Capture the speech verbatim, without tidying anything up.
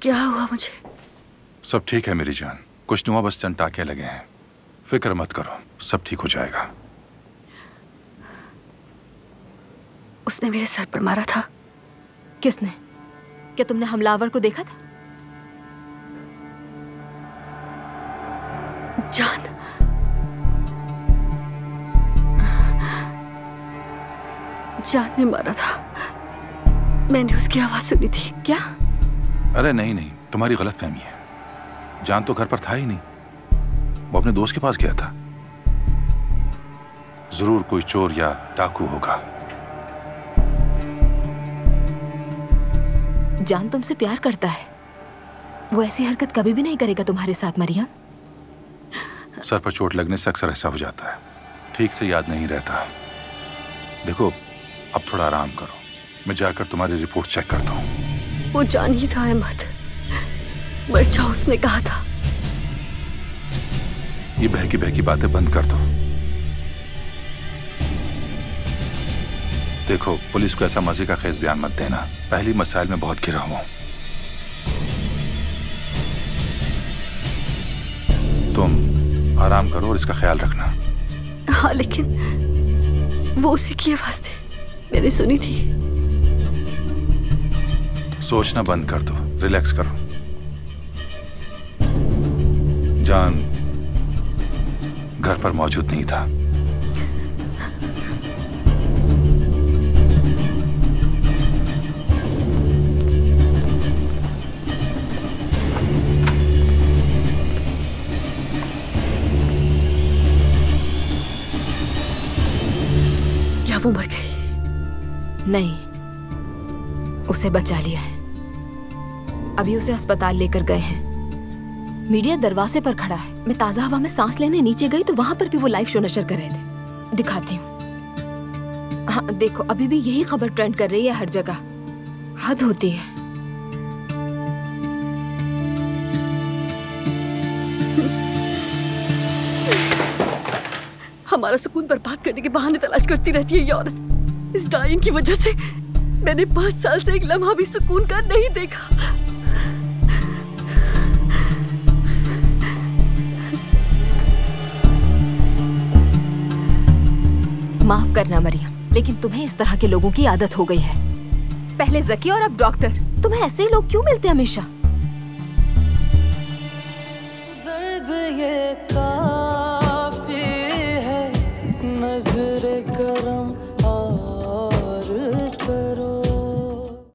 क्या हुआ मुझे? सब ठीक है मेरी जान, कुछ नुआ बस चंद टाके लगे हैं। फिक्र मत करो, सब ठीक हो जाएगा। उसने मेरे सर पर मारा था। किसने? क्या तुमने हमलावर को देखा था? जान, जान ने मारा था। मैंने उसकी आवाज सुनी थी। क्या? अरे नहीं नहीं, तुम्हारी गलतफहमी है। जान तो घर पर था ही नहीं, वो अपने दोस्त के पास गया था। जरूर कोई चोर या डाकू होगा। जान तुमसे प्यार करता है, वो ऐसी हरकत कभी भी नहीं करेगा तुम्हारे साथ मरियम। सर पर चोट लगने से अक्सर ऐसा हो जाता है, ठीक से याद नहीं रहता। देखो अब थोड़ा आराम करो, मैं जाकर तुम्हारी रिपोर्ट चेक करता हूँ। वो जान ही था अहमद, मर जाओ उसने कहा था। ये बहकी बहकी बातें बंद कर दो। देखो पुलिस को ऐसा मजे का खेस बयान मत देना, पहली मसाइल में बहुत घिरा हुआ हूं। तुम आराम करो और इसका ख्याल रखना। हाँ लेकिन वो उसी की आवाज थी, मैंने सुनी थी। सोचना बंद कर दो, रिलैक्स करो। जान घर पर मौजूद नहीं था। क्या वो मर गई? नहीं, उसे बचा लिया है। अभी उसे अस्पताल लेकर गए हैं। मीडिया दरवाजे पर खड़ा है। मैं ताजा हवा में सांस लेने नीचे गई तो वहां पर भी वो लाइव शो नशर कर रहे थे। दिखाती हूँ। हाँ देखो, अभी भी यही खबर ट्रेंड कर रही है हर जगह। हद होती है। हमारा सुकून बर्बाद करने के बहाने तलाश करती रहती है ये औरत। इस डायन की वजह से मैंने पांच साल से एक लम्हा भी सुकून का नहीं देखा। माफ करना मरियम, लेकिन तुम्हें इस तरह के लोगों की आदत हो गई है। पहले जकी और अब डॉक्टर। तुम्हें ऐसे ही लोग क्यों मिलते हैं हमेशा? दर्द ये का